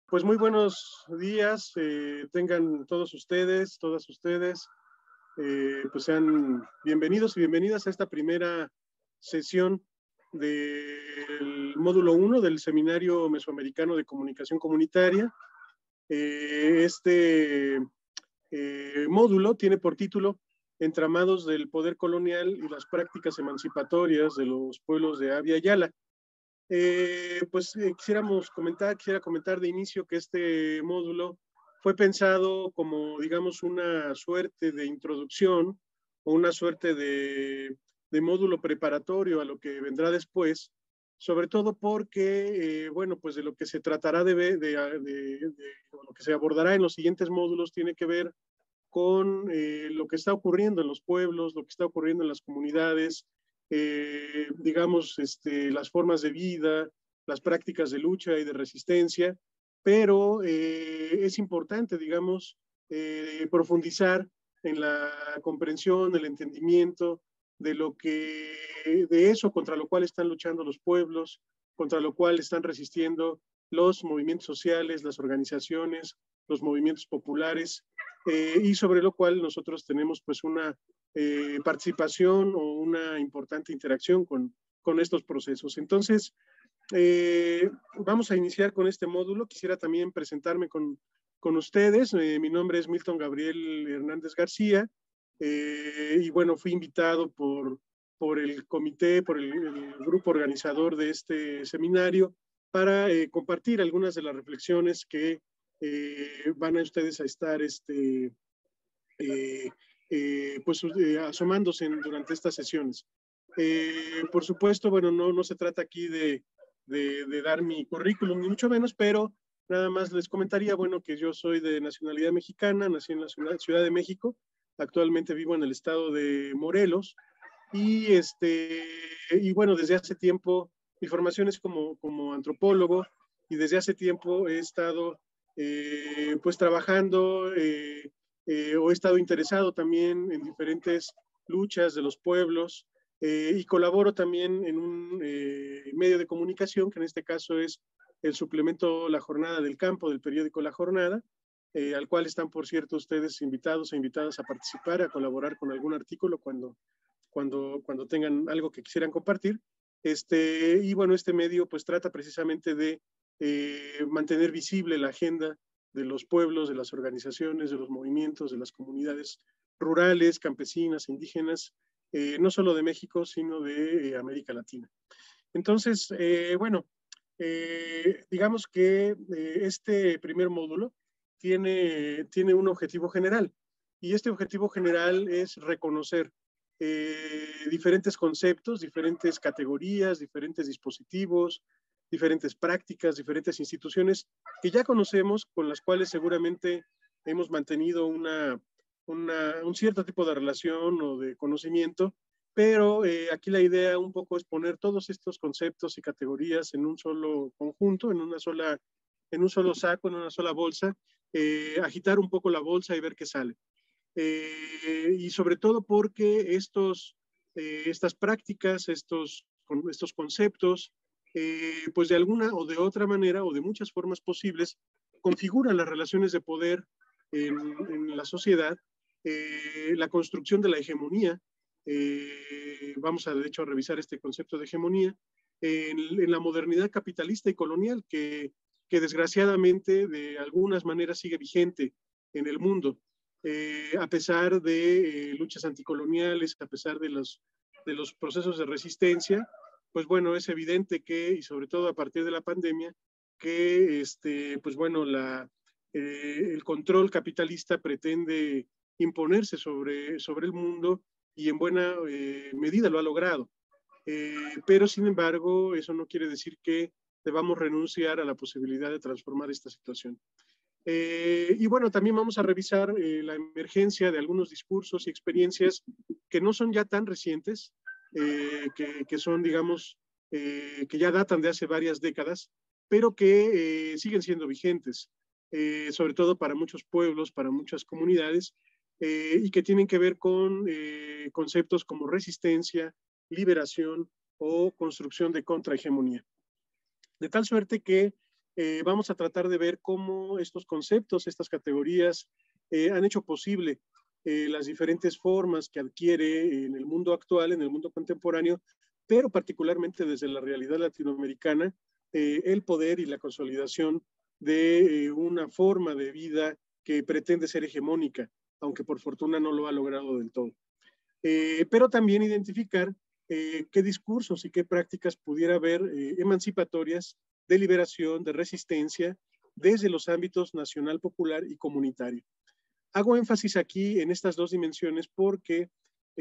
Pues muy buenos días, tengan todos ustedes, todas ustedes, pues sean bienvenidos y bienvenidas a esta primera sesión del módulo 1 del Seminario Mesoamericano de Comunicación Comunitaria. Este módulo tiene por título Entramados del Poder Colonial y las Prácticas Emancipatorias de los Pueblos de Abya Yala. Quisiera comentar de inicio que este módulo fue pensado como, digamos, una suerte de introducción o una suerte de módulo preparatorio a lo que vendrá después, sobre todo porque, pues de lo que se tratará o lo que se abordará en los siguientes módulos tiene que ver con lo que está ocurriendo en los pueblos, lo que está ocurriendo en las comunidades, las formas de vida, las prácticas de lucha y de resistencia, pero es importante, profundizar en la comprensión, el entendimiento de eso contra lo cual están luchando los pueblos, contra lo cual están resistiendo los movimientos sociales, las organizaciones, los movimientos populares, y sobre lo cual nosotros tenemos pues una participación o una importante interacción con estos procesos. Entonces, vamos a iniciar con este módulo. Quisiera también presentarme con ustedes. Mi nombre es Milton Gabriel Hernández García, y bueno, fui invitado por el comité, por el grupo organizador de este seminario para compartir algunas de las reflexiones que van a ustedes a estar asomándose durante estas sesiones. Por supuesto, bueno, no se trata aquí de dar mi currículum, ni mucho menos, pero nada más les comentaría, bueno, que yo soy de nacionalidad mexicana, nací en la Ciudad de México, actualmente vivo en el estado de Morelos, y bueno, desde hace tiempo, mi formación es como antropólogo, y desde hace tiempo he estado pues trabajando o he estado interesado también en diferentes luchas de los pueblos, y colaboro también en un medio de comunicación, que en este caso es el suplemento La Jornada del Campo del periódico La Jornada, al cual están, por cierto, ustedes invitados e invitadas a participar, a colaborar con algún artículo cuando tengan algo que quisieran compartir. Y bueno, este medio pues trata precisamente de mantener visible la agenda de los pueblos, de las organizaciones, de los movimientos, de las comunidades rurales, campesinas, indígenas, no solo de México, sino de América Latina. Entonces, digamos que este primer módulo tiene un objetivo general, y este objetivo general es reconocer diferentes conceptos, diferentes categorías, diferentes dispositivos, diferentes prácticas, diferentes instituciones que ya conocemos, con las cuales seguramente hemos mantenido un cierto tipo de relación o de conocimiento, pero aquí la idea un poco es poner todos estos conceptos y categorías en un solo conjunto, en un solo saco, en una sola bolsa, agitar un poco la bolsa y ver qué sale. Y sobre todo porque estas prácticas, estos conceptos, pues de alguna o de otra manera o de muchas formas posibles, configuran las relaciones de poder en la sociedad, la construcción de la hegemonía. Vamos de hecho a revisar este concepto de hegemonía en la modernidad capitalista y colonial que desgraciadamente de algunas maneras sigue vigente en el mundo. A pesar de luchas anticoloniales, a pesar de los procesos de resistencia, pues bueno, es evidente que, y sobre todo a partir de la pandemia, que pues bueno, el control capitalista pretende imponerse sobre el mundo, y en buena medida lo ha logrado. Pero sin embargo, eso no quiere decir que debamos renunciar a la posibilidad de transformar esta situación. Y bueno, también vamos a revisar la emergencia de algunos discursos y experiencias que no son ya tan recientes, que son, digamos, que ya datan de hace varias décadas, pero que siguen siendo vigentes, sobre todo para muchos pueblos, para muchas comunidades, y que tienen que ver con conceptos como resistencia, liberación o construcción de contrahegemonía. De tal suerte que vamos a tratar de ver cómo estos conceptos, estas categorías han hecho posible las diferentes formas que adquiere en el mundo actual, en el mundo contemporáneo, pero particularmente desde la realidad latinoamericana, el poder y la consolidación de una forma de vida que pretende ser hegemónica, aunque por fortuna no lo ha logrado del todo. Pero también identificar qué discursos y qué prácticas pudiera haber emancipatorias de liberación, de resistencia, desde los ámbitos nacional, popular y comunitario. Hago énfasis aquí en estas dos dimensiones porque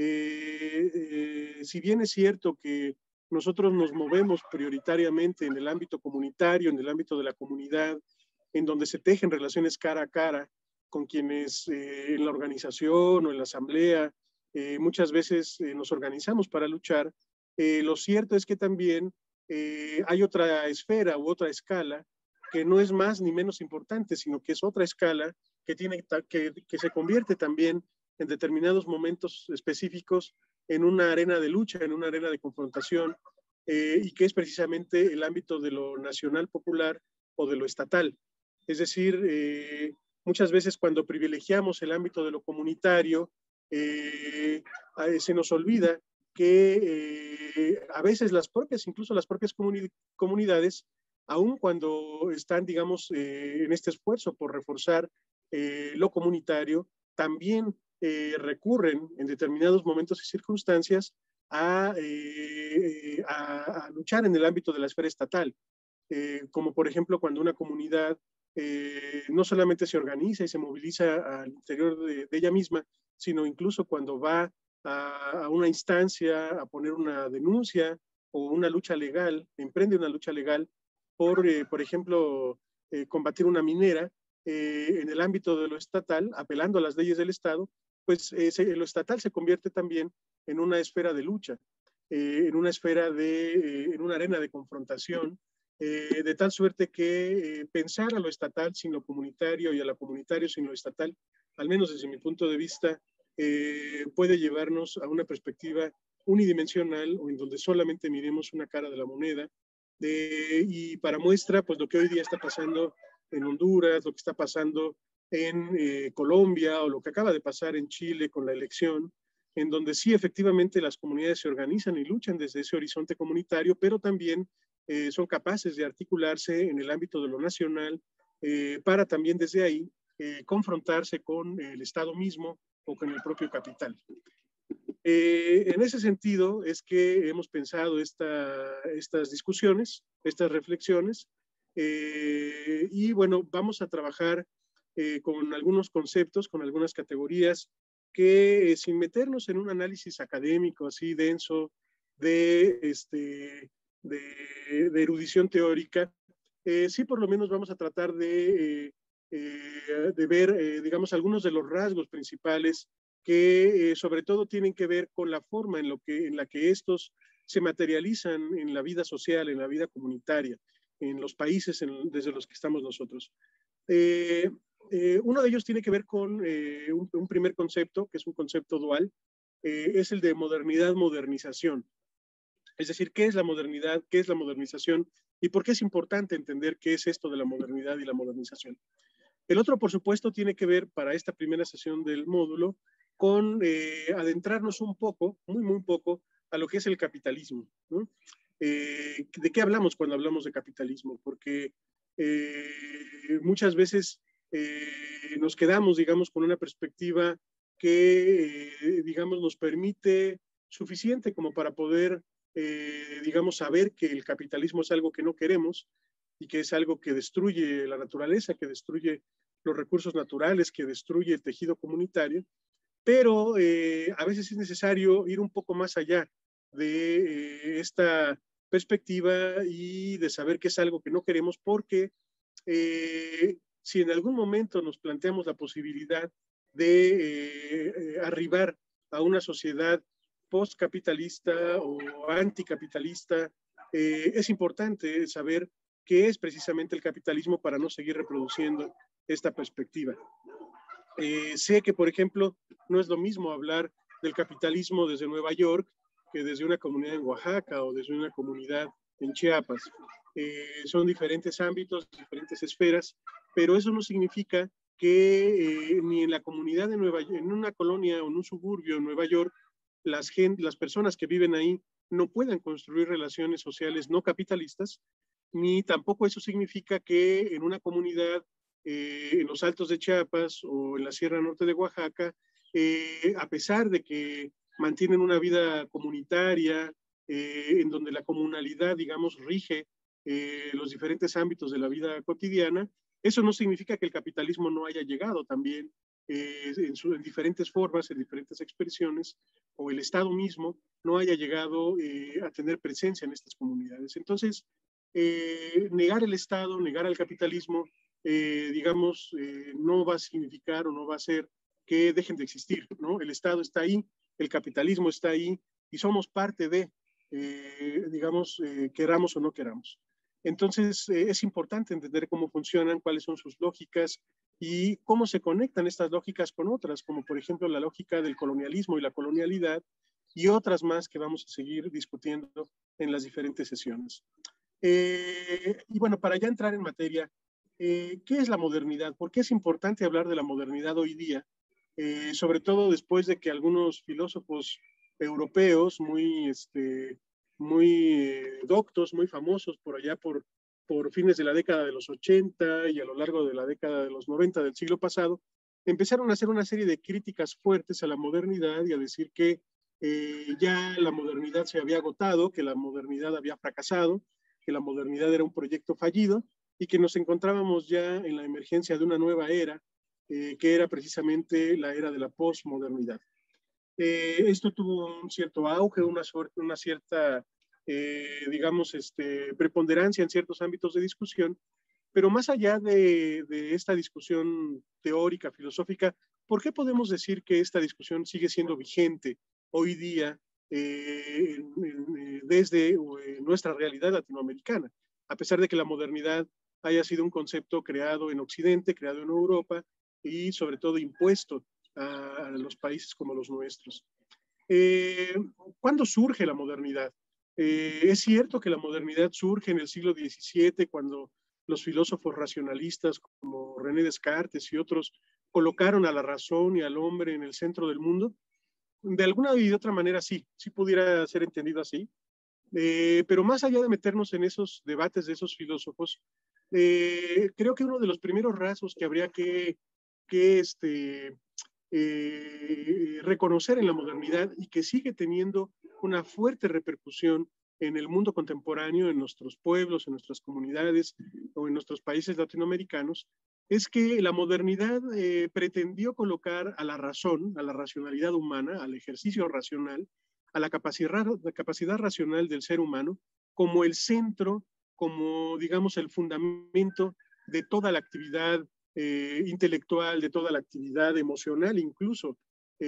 si bien es cierto que nosotros nos movemos prioritariamente en el ámbito comunitario, en el ámbito de la comunidad, en donde se tejen relaciones cara a cara con quienes en la organización o en la asamblea muchas veces nos organizamos para luchar, lo cierto es que también hay otra esfera u otra escala que no es más ni menos importante, sino que es otra escala que se convierte también en determinados momentos específicos en una arena de lucha, en una arena de confrontación, y que es precisamente el ámbito de lo nacional popular o de lo estatal. Es decir, muchas veces cuando privilegiamos el ámbito de lo comunitario, se nos olvida que a veces incluso las propias comunidades, aun cuando están, digamos, en este esfuerzo por reforzar lo comunitario, también recurren en determinados momentos y circunstancias a luchar en el ámbito de la esfera estatal, como por ejemplo cuando una comunidad no solamente se organiza y se moviliza al interior de ella misma, sino incluso cuando va a una instancia a poner una denuncia o una lucha legal, emprende una lucha legal por ejemplo, combatir una minera en el ámbito de lo estatal, apelando a las leyes del Estado, pues lo estatal se convierte también en una esfera de lucha, en una esfera en una arena de confrontación, de tal suerte que pensar a lo estatal sin lo comunitario y a lo comunitario sin lo estatal, al menos desde mi punto de vista, puede llevarnos a una perspectiva unidimensional o en donde solamente miremos una cara de la moneda. Y para muestra, pues lo que hoy día está pasando en Honduras, lo que está pasando en Colombia o lo que acaba de pasar en Chile con la elección, en donde sí efectivamente las comunidades se organizan y luchan desde ese horizonte comunitario, pero también son capaces de articularse en el ámbito de lo nacional para también desde ahí confrontarse con el Estado mismo o con el propio capital. En ese sentido es que hemos pensado estas discusiones, estas reflexiones, y bueno, vamos a trabajar con algunos conceptos, con algunas categorías que sin meternos en un análisis académico así denso de erudición teórica, sí por lo menos vamos a tratar de ver, digamos, algunos de los rasgos principales que sobre todo tienen que ver con la forma en la que estos se materializan en la vida social, en la vida comunitaria, en los países desde los que estamos nosotros. Uno de ellos tiene que ver con un primer concepto, que es un concepto dual, es el de modernidad-modernización. Es decir, ¿qué es la modernidad? ¿Qué es la modernización? ¿Y por qué es importante entender qué es esto de la modernidad y la modernización? El otro, por supuesto, tiene que ver para esta primera sesión del módulo con adentrarnos un poco, muy poco, a lo que es el capitalismo, ¿no? ¿De qué hablamos cuando hablamos de capitalismo? Porque muchas veces nos quedamos, digamos, con una perspectiva que, digamos, nos permite suficiente como para poder, digamos, saber que el capitalismo es algo que no queremos y que es algo que destruye la naturaleza, que destruye los recursos naturales, que destruye el tejido comunitario, pero a veces es necesario ir un poco más allá de esta perspectiva y de saber que es algo que no queremos, porque si en algún momento nos planteamos la posibilidad de arribar a una sociedad postcapitalista o anticapitalista, es importante saber qué es precisamente el capitalismo para no seguir reproduciendo esta perspectiva. Sé que, por ejemplo, no es lo mismo hablar del capitalismo desde Nueva York que desde una comunidad en Oaxaca o desde una comunidad en Chiapas. Son diferentes ámbitos, diferentes esferas, pero eso no significa que ni en la comunidad de en una colonia o en un suburbio en Nueva York, las personas que viven ahí no puedan construir relaciones sociales no capitalistas, ni tampoco eso significa que en una comunidad en los Altos de Chiapas o en la Sierra Norte de Oaxaca, a pesar de que mantienen una vida comunitaria, en donde la comunalidad, digamos, rige los diferentes ámbitos de la vida cotidiana, eso no significa que el capitalismo no haya llegado también en diferentes formas, en diferentes expresiones, o el Estado mismo no haya llegado a tener presencia en estas comunidades. Entonces, negar el Estado, negar al capitalismo, digamos, no va a significar o no va a hacer que dejen de existir, ¿no? El Estado está ahí, el capitalismo está ahí y somos parte de, digamos, queramos o no queramos. Entonces, es importante entender cómo funcionan, cuáles son sus lógicas y cómo se conectan estas lógicas con otras, como por ejemplo la lógica del colonialismo y la colonialidad y otras más que vamos a seguir discutiendo en las diferentes sesiones. Y bueno, para ya entrar en materia, ¿qué es la modernidad? ¿Por qué es importante hablar de la modernidad hoy día? Sobre todo después de que algunos filósofos europeos muy doctos, muy famosos por allá por fines de la década de los 80 y a lo largo de la década de los 90 del siglo pasado, empezaron a hacer una serie de críticas fuertes a la modernidad y a decir que ya la modernidad se había agotado, que la modernidad había fracasado, que la modernidad era un proyecto fallido y que nos encontrábamos ya en la emergencia de una nueva era, que era precisamente la era de la posmodernidad. Esto tuvo un cierto auge, una cierta, digamos, preponderancia en ciertos ámbitos de discusión, pero más allá de esta discusión teórica, filosófica, ¿por qué podemos decir que esta discusión sigue siendo vigente hoy día desde nuestra realidad latinoamericana? A pesar de que la modernidad haya sido un concepto creado en Occidente, creado en Europa y sobre todo impuesto a los países como los nuestros. ¿Cuándo surge la modernidad? Es cierto que la modernidad surge en el siglo XVII, cuando los filósofos racionalistas como René Descartes y otros colocaron a la razón y al hombre en el centro del mundo. De alguna y de otra manera sí pudiera ser entendido así. Pero más allá de meternos en esos debates de esos filósofos, creo que uno de los primeros rasgos que habría que reconocer en la modernidad y que sigue teniendo una fuerte repercusión en el mundo contemporáneo, en nuestros pueblos, en nuestras comunidades o en nuestros países latinoamericanos, es que la modernidad pretendió colocar a la razón, a la racionalidad humana, al ejercicio racional, a la capacidad racional del ser humano como el centro, como digamos el fundamento de toda la actividad intelectual, de toda la actividad emocional incluso.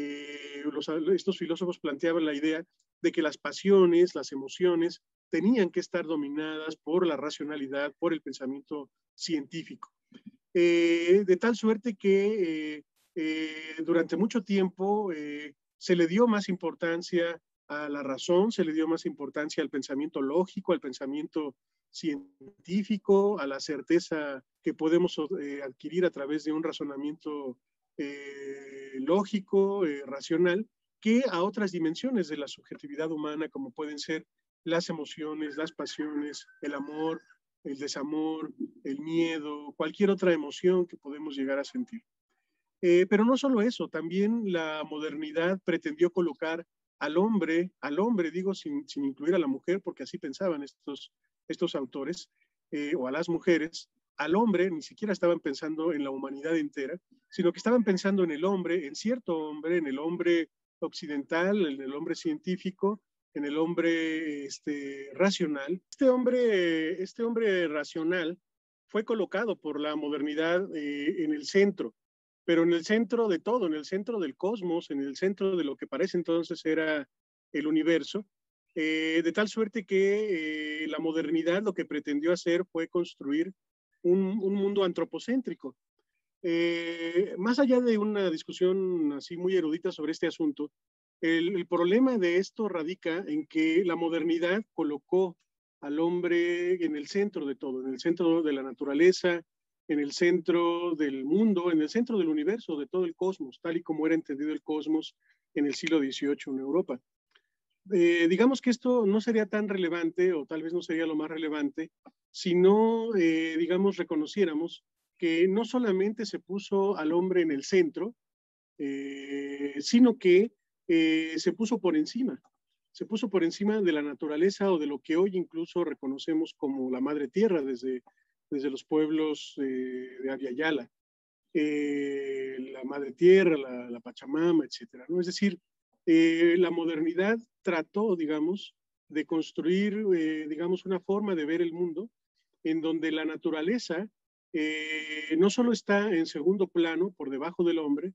Estos filósofos planteaban la idea de que las pasiones, las emociones, tenían que estar dominadas por la racionalidad, por el pensamiento científico. De tal suerte que durante mucho tiempo se le dio más importancia a la razón, se le dio más importancia al pensamiento lógico, al pensamiento científico, a la certeza que podemos adquirir a través de un razonamiento lógico, racional, que a otras dimensiones de la subjetividad humana, como pueden ser las emociones, las pasiones, el amor, el desamor, el miedo, cualquier otra emoción que podemos llegar a sentir. Pero no solo eso, también la modernidad pretendió colocar al hombre digo, sin incluir a la mujer, porque así pensaban estos autores, o a las mujeres, al hombre, ni siquiera estaban pensando en la humanidad entera, sino que estaban pensando en el hombre, en cierto hombre, en el hombre occidental, en el hombre científico, en el hombre racional. Este hombre racional fue colocado por la modernidad en el centro, pero en el centro de todo, en el centro del cosmos, en el centro de lo que parece entonces era el universo, de tal suerte que la modernidad lo que pretendió hacer fue construir un mundo antropocéntrico. Más allá de una discusión así muy erudita sobre este asunto, el problema de esto radica en que la modernidad colocó al hombre en el centro de todo, en el centro de la naturaleza, en el centro del mundo, en el centro del universo, de todo el cosmos, tal y como era entendido el cosmos en el siglo XVIII en Europa. Digamos que esto no sería tan relevante, o tal vez no sería lo más relevante, si no, digamos, reconociéramos que no solamente se puso al hombre en el centro, sino que se puso por encima. Se puso por encima de la naturaleza o de lo que hoy incluso reconocemos como la madre tierra desde los pueblos de Aviala. La madre tierra, la Pachamama, etcétera, ¿no? Es decir, la modernidad trató, digamos, de construir, digamos, una forma de ver el mundo en donde la naturaleza no solo está en segundo plano, por debajo del hombre,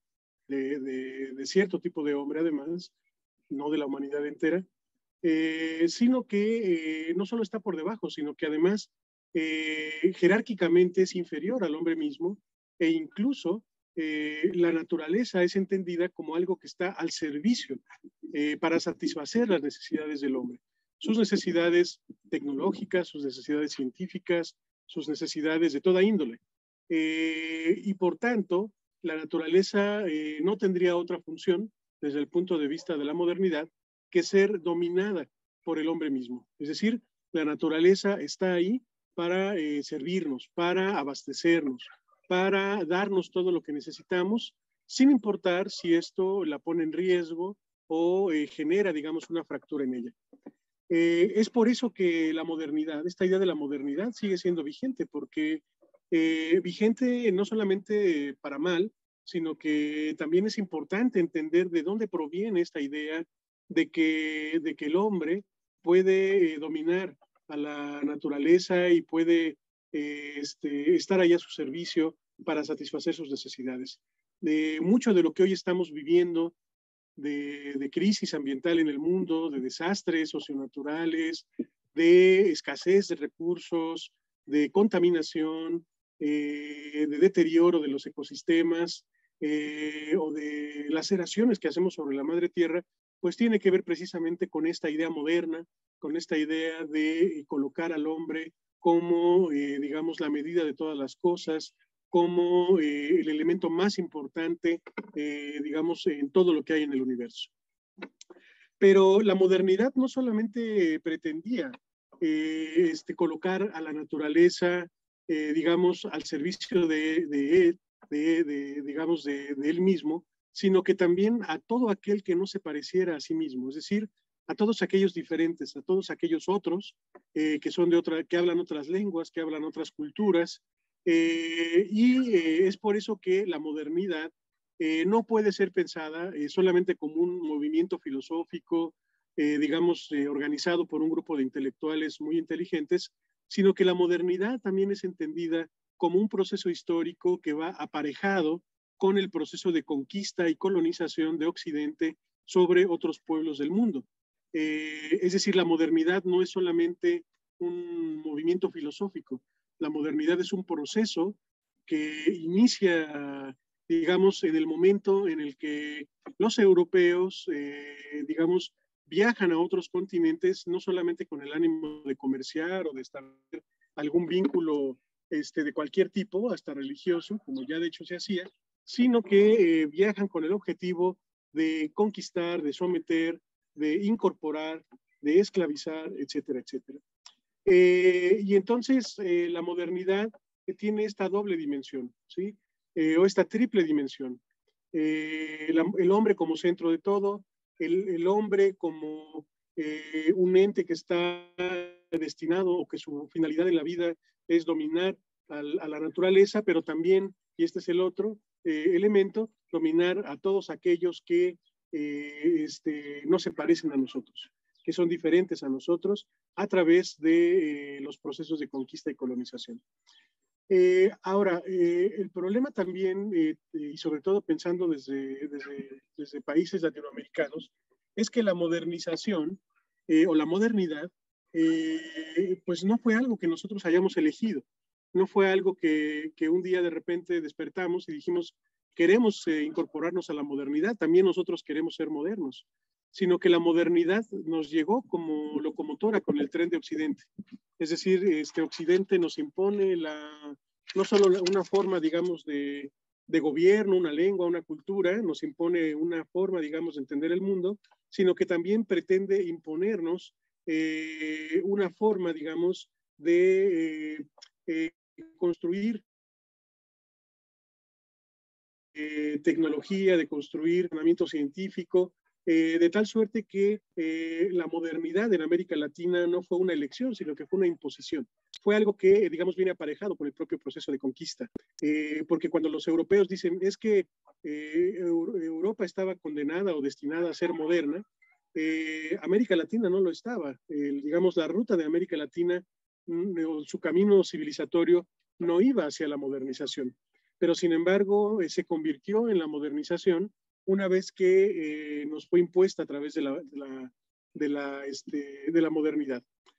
de cierto tipo de hombre además, no de la humanidad entera, sino que no solo está por debajo, sino que además jerárquicamente es inferior al hombre mismo e incluso la naturaleza es entendida como algo que está al servicio para satisfacer las necesidades del hombre, sus necesidades tecnológicas, sus necesidades científicas, sus necesidades de toda índole. Y por tanto, la naturaleza no tendría otra función desde el punto de vista de la modernidad que ser dominada por el hombre mismo. Es decir, la naturaleza está ahí para servirnos, para abastecernos, para darnos todo lo que necesitamos, sin importar si esto la pone en riesgo o genera, digamos, una fractura en ella. Es por eso que la modernidad, esta idea de la modernidad sigue siendo vigente, porque vigente no solamente para mal, sino que también es importante entender de dónde proviene esta idea de que el hombre puede dominar a la naturaleza y puede estar ahí a su servicio para satisfacer sus necesidades. Mucho de lo que hoy estamos viviendo de crisis ambiental en el mundo, de desastres socionaturales, de escasez de recursos, de contaminación, de deterioro de los ecosistemas o de laceraciones que hacemos sobre la madre tierra, pues tiene que ver precisamente con esta idea moderna, con esta idea de colocar al hombre como, digamos, la medida de todas las cosas, como el elemento más importante, digamos, en todo lo que hay en el universo. Pero la modernidad no solamente pretendía colocar a la naturaleza, digamos, al servicio digamos, de él mismo, sino que también a todo aquel que no se pareciera a sí mismo, es decir, a todos aquellos diferentes, a todos aquellos otros que son que hablan otras lenguas, que hablan otras culturas, es por eso que la modernidad no puede ser pensada solamente como un movimiento filosófico, digamos, organizado por un grupo de intelectuales muy inteligentes, sino que la modernidad también es entendida como un proceso histórico que va aparejado con el proceso de conquista y colonización de Occidente sobre otros pueblos del mundo. Es decir, la modernidad no es solamente un movimiento filosófico, la modernidad es un proceso que inicia, digamos, en el momento en el que los europeos, digamos, viajan a otros continentes, no solamente con el ánimo de comerciar o de establecer algún vínculo de cualquier tipo, hasta religioso, como ya de hecho se hacía, sino que viajan con el objetivo de conquistar, de someter, de incorporar, de esclavizar, etcétera, etcétera. Y entonces la modernidad tiene esta doble dimensión, ¿sí? O esta triple dimensión. El hombre como centro de todo, el hombre como un ente que está destinado o que su finalidad en la vida es dominar a la naturaleza, pero también, y este es el otro elemento, dominar a todos aquellos que no se parecen a nosotros, que son diferentes a nosotros a través de los procesos de conquista y colonización. Ahora, el problema también, y sobre todo pensando desde países latinoamericanos, es que la modernización o la modernidad, pues no fue algo que nosotros hayamos elegido, no fue algo que un día de repente despertamos y dijimos, queremos incorporarnos a la modernidad, también nosotros queremos ser modernos, sino que la modernidad nos llegó como locomotora con el tren de Occidente. Es decir, Occidente nos impone no solo una forma, digamos, de gobierno, una lengua, una cultura, nos impone una forma, digamos, de entender el mundo, sino que también pretende imponernos una forma, digamos, de construir tecnología, de construir entrenamiento científico, de tal suerte que la modernidad en América Latina no fue una elección, sino que fue una imposición. Fue algo que, digamos, viene aparejado con el propio proceso de conquista. Porque cuando los europeos dicen es que Europa estaba condenada o destinada a ser moderna, América Latina no lo estaba. Digamos, la ruta de América Latina, su camino civilizatorio, no iba hacia la modernización. Pero sin embargo se convirtió en la modernización una vez que nos fue impuesta a través de la modernidad.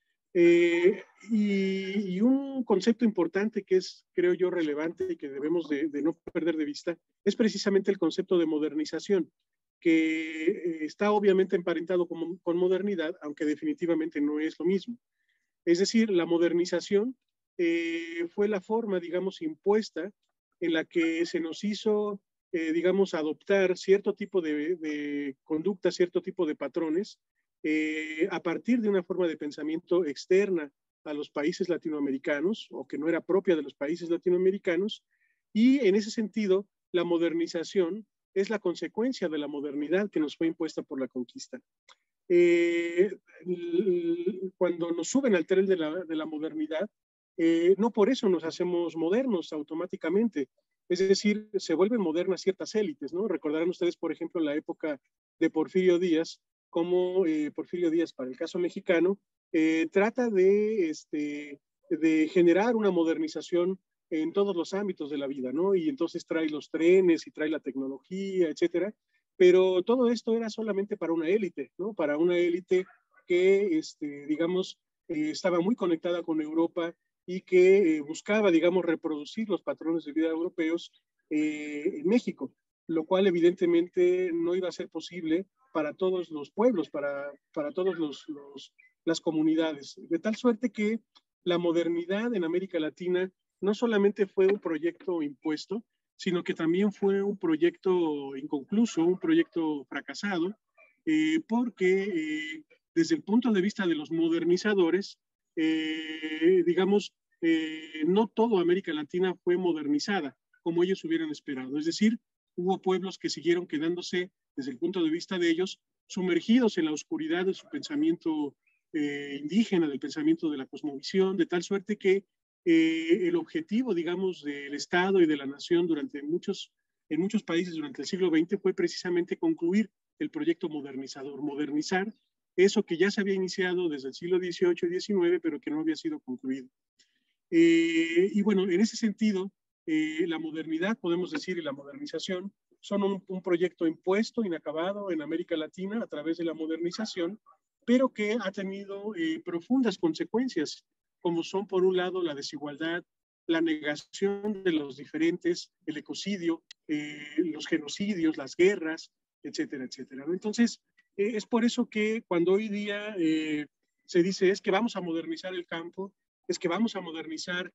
Y un concepto importante que es, creo yo, relevante y que debemos de no perder de vista es precisamente el concepto de modernización, que está obviamente emparentado con modernidad, aunque definitivamente no es lo mismo. Es decir, la modernización fue la forma, digamos, impuesta en la que se nos hizo, digamos, adoptar cierto tipo de conducta, cierto tipo de patrones, a partir de una forma de pensamiento externa a los países latinoamericanos, o que no era propia de los países latinoamericanos, y en ese sentido, la modernización es la consecuencia de la modernidad que nos fue impuesta por la conquista. Cuando nos suben al tren de la modernidad, no por eso nos hacemos modernos automáticamente. Es decir, se vuelven modernas ciertas élites, ¿no? Recordarán ustedes, por ejemplo, en la época de Porfirio Díaz, como Porfirio Díaz, para el caso mexicano, trata de generar una modernización en todos los ámbitos de la vida, ¿no? Y entonces trae los trenes y trae la tecnología, etcétera. Pero todo esto era solamente para una élite, ¿no? Para una élite que, digamos, estaba muy conectada con Europa y que buscaba, digamos, reproducir los patrones de vida europeos en México, lo cual evidentemente no iba a ser posible para todos los pueblos, para todas las comunidades. De tal suerte que la modernidad en América Latina no solamente fue un proyecto impuesto, sino que también fue un proyecto inconcluso, un proyecto fracasado, porque desde el punto de vista de los modernizadores, digamos, no todo América Latina fue modernizada como ellos hubieran esperado. Es decir, hubo pueblos que siguieron quedándose, desde el punto de vista de ellos, sumergidos en la oscuridad de su pensamiento indígena, del pensamiento de la cosmovisión, de tal suerte que el objetivo, digamos, del Estado y de la nación en muchos países durante el siglo XX fue precisamente concluir el proyecto modernizador, modernizar eso que ya se había iniciado desde el siglo XVIII y XIX, pero que no había sido concluido. Y bueno, en ese sentido, la modernidad, podemos decir, y la modernización son un proyecto impuesto, inacabado en América Latina a través de la modernización, pero que ha tenido profundas consecuencias, como son, por un lado, la desigualdad, la negación de los diferentes, el ecocidio, los genocidios, las guerras, etcétera, etcétera. Entonces, es por eso que cuando hoy día se dice es que vamos a modernizar el campo, es que vamos a modernizar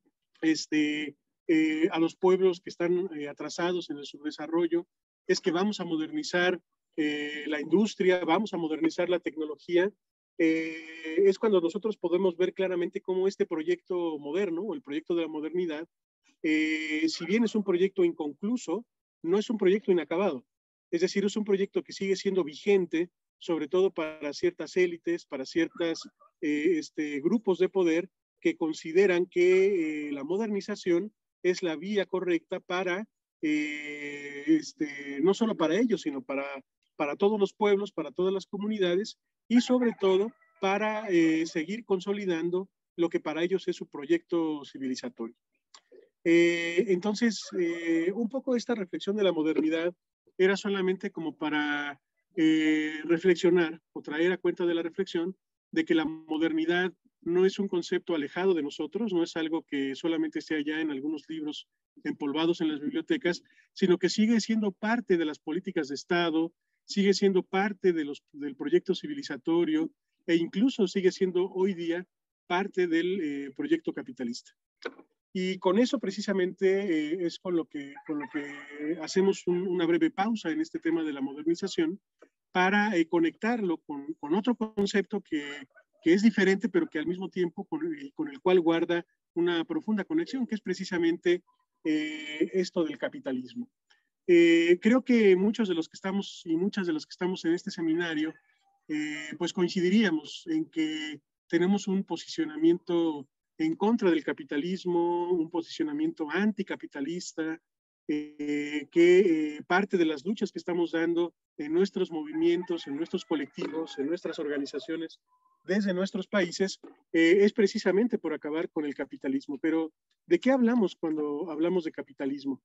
a los pueblos que están atrasados en el subdesarrollo, es que vamos a modernizar la industria, vamos a modernizar la tecnología, es cuando nosotros podemos ver claramente cómo este proyecto moderno, o el proyecto de la modernidad, si bien es un proyecto inconcluso, no es un proyecto inacabado. Es decir, es un proyecto que sigue siendo vigente, sobre todo para ciertas élites, para ciertos grupos de poder que consideran que la modernización es la vía correcta para, no solo para ellos, sino para todos los pueblos, para todas las comunidades y sobre todo para seguir consolidando lo que para ellos es su proyecto civilizatorio. Entonces, un poco esta reflexión de la modernidad era solamente como para reflexionar o traer a cuenta de la reflexión de que la modernidad no es un concepto alejado de nosotros, no es algo que solamente esté allá en algunos libros empolvados en las bibliotecas, sino que sigue siendo parte de las políticas de Estado, sigue siendo parte del proyecto civilizatorio e incluso sigue siendo hoy día parte del proyecto capitalista. Y con eso precisamente es con lo que hacemos una breve pausa en este tema de la modernización para conectarlo con otro concepto que es diferente, pero que al mismo tiempo con el cual guarda una profunda conexión, que es precisamente esto del capitalismo. Creo que muchos de los que estamos y muchas de los que estamos en este seminario, pues coincidiríamos en que tenemos un posicionamiento en contra del capitalismo, un posicionamiento anticapitalista, que parte de las luchas que estamos dando en nuestros movimientos, en nuestros colectivos, en nuestras organizaciones, desde nuestros países, es precisamente por acabar con el capitalismo. Pero, ¿de qué hablamos cuando hablamos de capitalismo?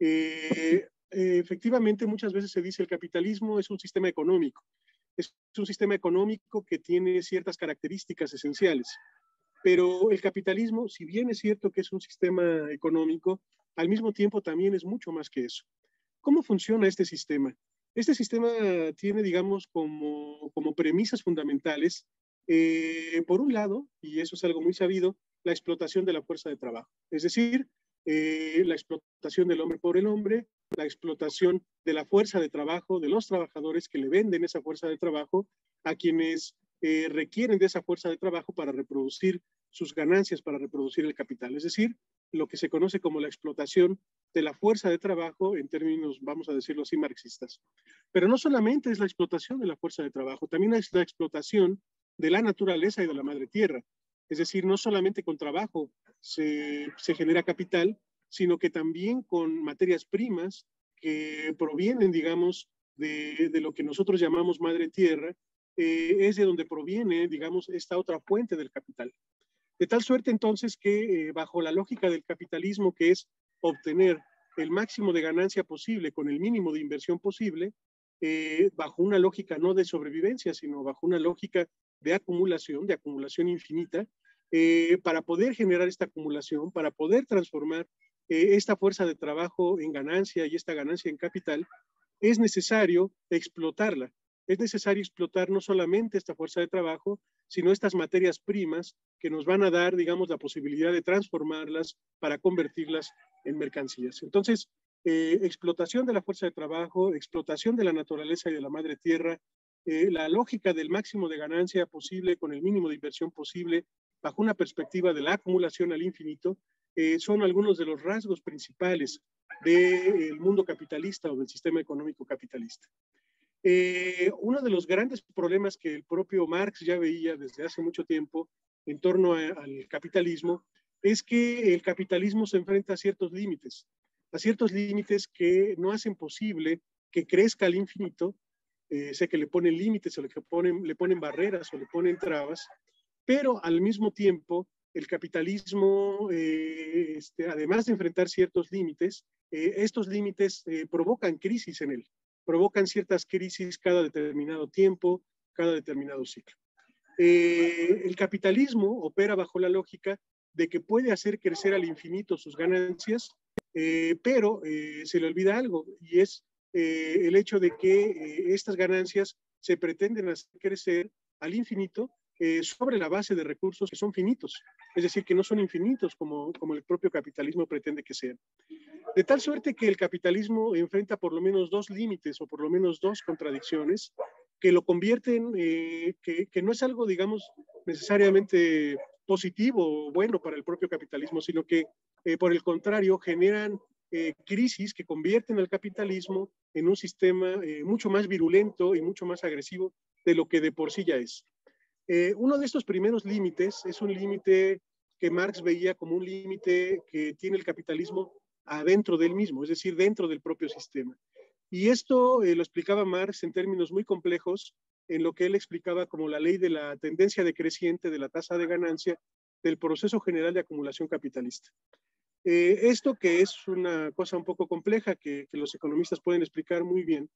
Efectivamente, muchas veces se dice el capitalismo es un sistema económico. Es un sistema económico que tiene ciertas características esenciales. Pero el capitalismo, si bien es cierto que es un sistema económico, al mismo tiempo también es mucho más que eso. ¿Cómo funciona este sistema? Este sistema tiene, digamos, como premisas fundamentales, por un lado, y eso es algo muy sabido, la explotación de la fuerza de trabajo. Es decir, la explotación del hombre por el hombre, la explotación de la fuerza de trabajo, de los trabajadores que le venden esa fuerza de trabajo a quienes requieren de esa fuerza de trabajo para reproducir sus ganancias, para reproducir el capital. Es decir, lo que se conoce como la explotación de la fuerza de trabajo en términos, vamos a decirlo así, marxistas. Pero no solamente es la explotación de la fuerza de trabajo, también es la explotación de la naturaleza y de la madre tierra. Es decir, no solamente con trabajo se genera capital, sino que también con materias primas que provienen, digamos, de lo que nosotros llamamos madre tierra, es de donde proviene, digamos, esta otra fuente del capital. De tal suerte entonces que bajo la lógica del capitalismo, que es obtener el máximo de ganancia posible con el mínimo de inversión posible, bajo una lógica no de sobrevivencia, sino bajo una lógica de acumulación infinita, para poder generar esta acumulación, para poder transformar esta fuerza de trabajo en ganancia y esta ganancia en capital, es necesario explotarla. Es necesario explotar no solamente esta fuerza de trabajo, sino estas materias primas que nos van a dar, digamos, la posibilidad de transformarlas para convertirlas en mercancías. Entonces, explotación de la fuerza de trabajo, explotación de la naturaleza y de la madre tierra, la lógica del máximo de ganancia posible con el mínimo de inversión posible, bajo una perspectiva de la acumulación al infinito, son algunos de los rasgos principales del mundo capitalista o del sistema económico capitalista. Uno de los grandes problemas que el propio Marx ya veía desde hace mucho tiempo en torno al capitalismo es que el capitalismo se enfrenta a ciertos límites que no hacen posible que crezca al infinito. Sé que le ponen límites o le ponen barreras o le ponen trabas, pero al mismo tiempo el capitalismo, además de enfrentar ciertos límites, estos límites provocan crisis en él, provocan ciertas crisis cada determinado tiempo, cada determinado ciclo. El capitalismo opera bajo la lógica de que puede hacer crecer al infinito sus ganancias, pero se le olvida algo, y es el hecho de que estas ganancias se pretenden hacer crecer al infinito sobre la base de recursos que son finitos, es decir, que no son infinitos como el propio capitalismo pretende que sean. De tal suerte que el capitalismo enfrenta por lo menos dos límites o por lo menos dos contradicciones que lo convierten, que no es algo, digamos, necesariamente positivo o bueno para el propio capitalismo, sino que por el contrario generan crisis que convierten al capitalismo en un sistema mucho más virulento y mucho más agresivo de lo que de por sí ya es. Uno de estos primeros límites es un límite que Marx veía como un límite que tiene el capitalismo adentro del mismo, es decir, dentro del propio sistema. Y esto lo explicaba Marx en términos muy complejos, en lo que él explicaba como la ley de la tendencia decreciente de la tasa de ganancia del proceso general de acumulación capitalista. Esto que es una cosa un poco compleja que los economistas pueden explicar muy bien,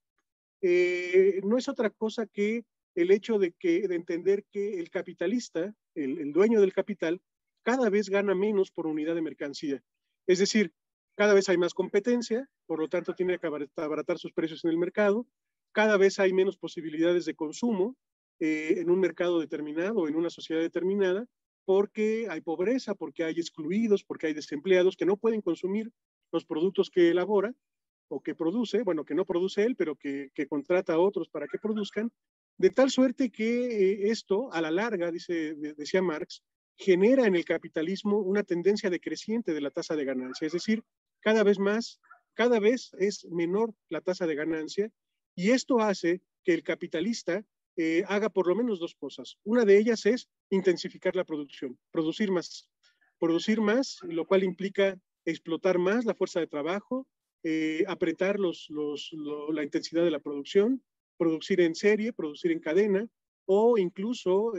no es otra cosa que el hecho de entender que el capitalista, el dueño del capital, cada vez gana menos por unidad de mercancía. Es decir, cada vez hay más competencia, por lo tanto tiene que abaratar sus precios en el mercado, cada vez hay menos posibilidades de consumo en un mercado determinado, en una sociedad determinada, porque hay pobreza, porque hay excluidos, porque hay desempleados que no pueden consumir los productos que elabora o que produce, bueno, que no produce él, pero que contrata a otros para que produzcan, de tal suerte que esto, a la larga, decía Marx, genera en el capitalismo una tendencia decreciente de la tasa de ganancia, es decir, cada vez más, cada vez es menor la tasa de ganancia, y esto hace que el capitalista haga por lo menos dos cosas. Una de ellas es intensificar la producción, producir más, lo cual implica explotar más la fuerza de trabajo, apretar la intensidad de la producción, producir en serie, producir en cadena, o incluso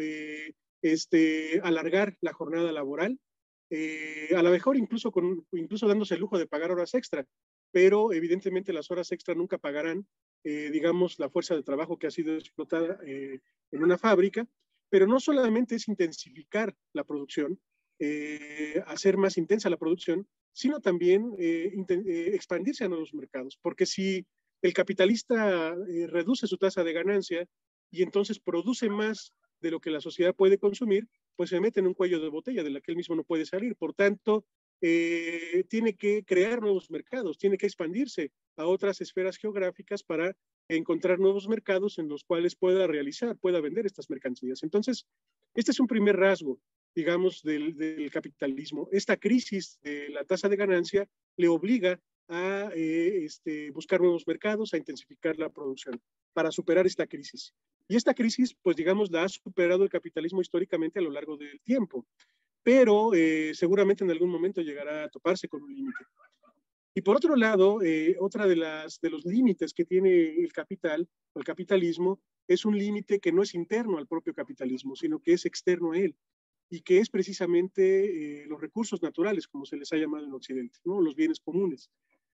alargar la jornada laboral, a lo mejor incluso dándose el lujo de pagar horas extra, pero evidentemente las horas extra nunca pagarán, digamos, la fuerza de trabajo que ha sido explotada en una fábrica, pero no solamente es intensificar la producción, hacer más intensa la producción, sino también expandirse a nuevos mercados, porque si el capitalista reduce su tasa de ganancia y entonces produce más de lo que la sociedad puede consumir, pues se mete en un cuello de botella de la que él mismo no puede salir. Por tanto, tiene que crear nuevos mercados, tiene que expandirse a otras esferas geográficas para encontrar nuevos mercados en los cuales pueda vender estas mercancías. Entonces, este es un primer rasgo, digamos, del capitalismo. Esta crisis de la tasa de ganancia le obliga a buscar nuevos mercados, a intensificar la producción para superar esta crisis. Y esta crisis, pues digamos, la ha superado el capitalismo históricamente a lo largo del tiempo, pero seguramente en algún momento llegará a toparse con un límite. Y por otro lado, otra de los límites que tiene el capital, o el capitalismo, es un límite que no es interno al propio capitalismo, sino que es externo a él, y que es precisamente los recursos naturales, como se les ha llamado en Occidente, ¿no? Los bienes comunes.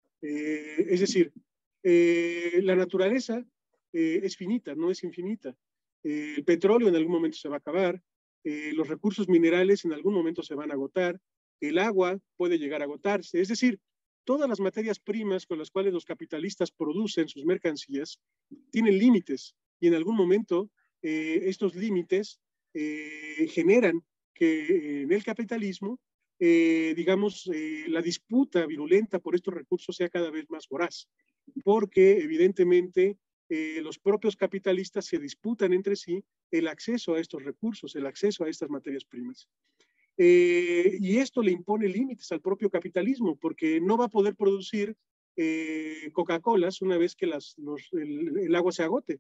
Es decir, la naturaleza es finita, no es infinita. El petróleo en algún momento se va a acabar, los recursos minerales en algún momento se van a agotar, el agua puede llegar a agotarse, es decir, todas las materias primas con las cuales los capitalistas producen sus mercancías tienen límites y en algún momento estos límites generan que en el capitalismo digamos, la disputa virulenta por estos recursos sea cada vez más voraz, porque evidentemente los propios capitalistas se disputan entre sí el acceso a estos recursos, el acceso a estas materias primas. Y esto le impone límites al propio capitalismo, porque no va a poder producir Coca-Colas una vez que el agua se agote.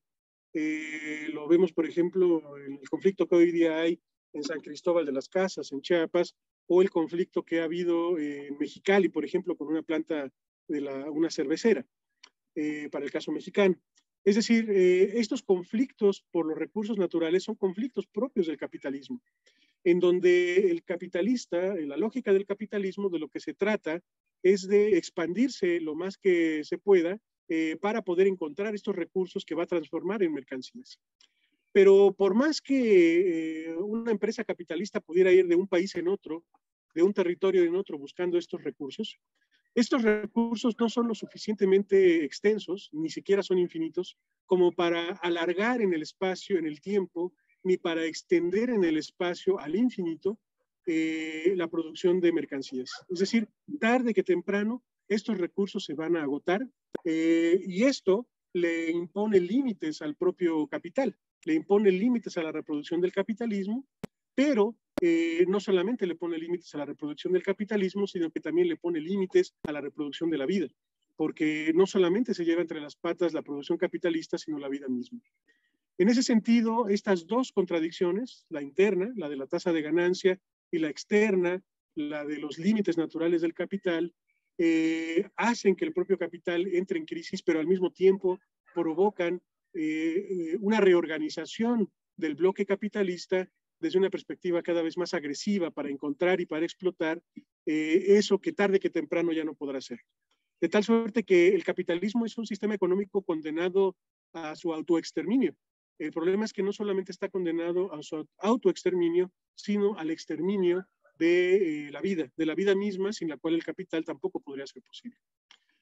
Lo vemos, por ejemplo, en el conflicto que hoy día hay en San Cristóbal de las Casas, en Chiapas, o el conflicto que ha habido en Mexicali, por ejemplo, con una planta una cervecera, para el caso mexicano. Es decir, estos conflictos por los recursos naturales son conflictos propios del capitalismo, en donde el capitalista, la lógica del capitalismo, de lo que se trata es de expandirse lo más que se pueda para poder encontrar estos recursos que va a transformar en mercancías. Pero por más que una empresa capitalista pudiera ir de un país en otro, de un territorio en otro buscando estos recursos no son lo suficientemente extensos, ni siquiera son infinitos, como para alargar en el espacio, en el tiempo, ni para extender en el espacio al infinito la producción de mercancías. Es decir, tarde que temprano, estos recursos se van a agotar y esto le impone límites al propio capital, le impone límites a la reproducción del capitalismo, pero no solamente le pone límites a la reproducción del capitalismo, sino que también le pone límites a la reproducción de la vida, porque no solamente se lleva entre las patas la producción capitalista, sino la vida misma. En ese sentido, estas dos contradicciones, la interna, la de la tasa de ganancia, y la externa, la de los límites naturales del capital, hacen que el propio capital entre en crisis, pero al mismo tiempo provocan una reorganización del bloque capitalista desde una perspectiva cada vez más agresiva para encontrar y para explotar eso que tarde que temprano ya no podrá ser. De tal suerte que el capitalismo es un sistema económico condenado a su autoexterminio. El problema es que no solamente está condenado a su autoexterminio, sino al exterminio de la vida misma, sin la cual el capital tampoco podría ser posible.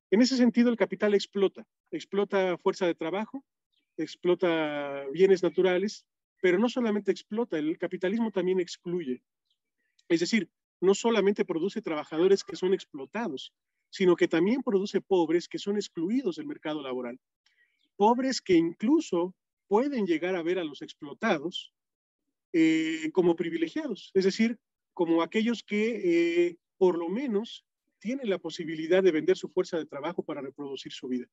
En ese sentido, el capital explota fuerza de trabajo, explota bienes naturales, pero no solamente explota, el capitalismo también excluye. Es decir, no solamente produce trabajadores que son explotados, sino que también produce pobres que son excluidos del mercado laboral. Pobres que incluso pueden llegar a ver a los explotados como privilegiados, es decir, como aquellos que por lo menos tienen la posibilidad de vender su fuerza de trabajo para reproducir su vida.